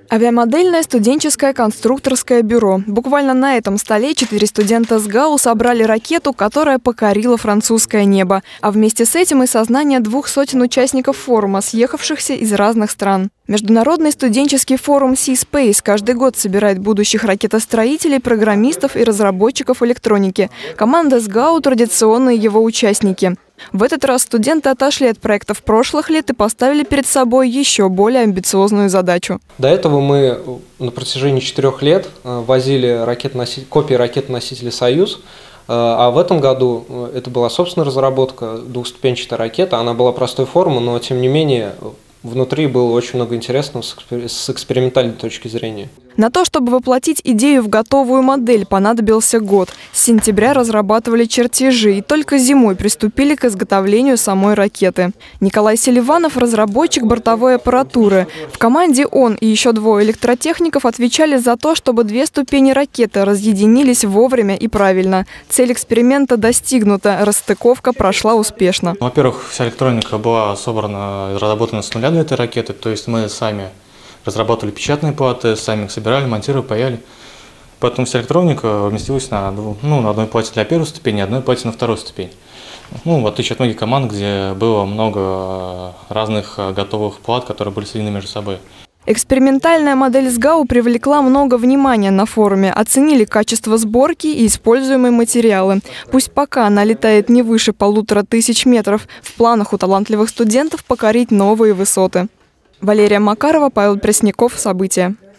Авиамодельное студенческое конструкторское бюро. Буквально на этом столе 4 студента СГАУ собрали ракету, которая покорила французское небо. А вместе с этим и сознание 200 участников форума, съехавшихся из разных стран. Международный студенческий форум Sea-Space каждый год собирает будущих ракетостроителей, программистов и разработчиков электроники. Команда СГАУ – традиционные его участники. В этот раз студенты отошли от проектов прошлых лет и поставили перед собой еще более амбициозную задачу. До этого мы на протяжении 4 лет возили копии ракет-носителя «Союз», а в этом году это была собственная разработка, двухступенчатая ракета. Она была простой формы, но тем не менее внутри было очень много интересного с экспериментальной точки зрения. На то, чтобы воплотить идею в готовую модель, понадобился год. С сентября разрабатывали чертежи и только зимой приступили к изготовлению самой ракеты. Николай Селиванов – разработчик бортовой аппаратуры. В команде он и еще 2 электротехников отвечали за то, чтобы 2 ступени ракеты разъединились вовремя и правильно. Цель эксперимента достигнута, расстыковка прошла успешно. Во-первых, вся электроника была собрана и разработана с нуля для этой ракеты, то есть мы сами разрабатывали печатные платы, сами их собирали, монтировали, паяли. Поэтому вся электроника вместилась на одной плате для 1-й ступени, одной плате на 2-й ступени. В отличие от многих команд, где было много разных готовых плат, которые были соединены между собой. Экспериментальная модель СГАУ привлекла много внимания на форуме. Оценили качество сборки и используемые материалы. Пусть пока она летает не выше 1500 метров, в планах у талантливых студентов покорить новые высоты. Валерия Макарова, Павел Пресняков. События.